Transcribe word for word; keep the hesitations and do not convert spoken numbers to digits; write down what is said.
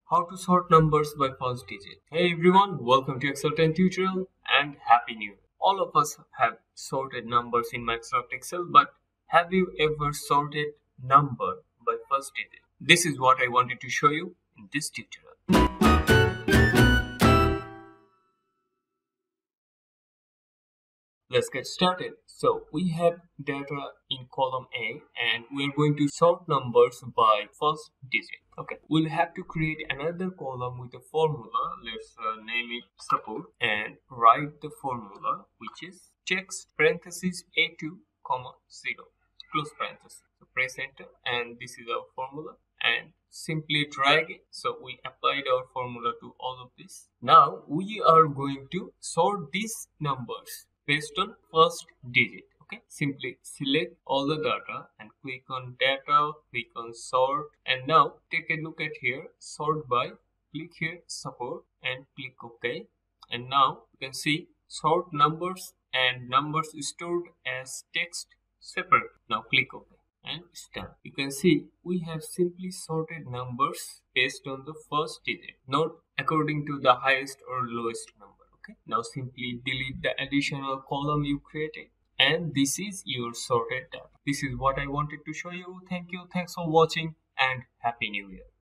How to sort numbers by first digit. Hey everyone, welcome to Excel ten tutorial and Happy New Year. All of us have sorted numbers in Microsoft Excel, but have you ever sorted number by first digit? This is what I wanted to show you in this tutorial. Let's get started. So we have data in column A and we're going to sort numbers by first digit. Okay, we'll have to create another column with a formula. Let's uh, name it support and write the formula, which is text parenthesis A two comma zero close parenthesis. So press enter and this is our formula and simply drag it. So we applied our formula to all of this. Now we are going to sort these numbers based on first digit. Okay, simply select all the data and click on data, click on sort, and now take a look at here, sort by, click here support and click OK, and now you can see sort numbers and numbers stored as text separate. Now click OK and it's done. You can see we have simply sorted numbers based on the first digit, not according to the highest or lowest number. Okay, now simply delete the additional column you created and this is your sorted data. This is what I wanted to show you. Thank you. Thanks for watching and Happy New Year.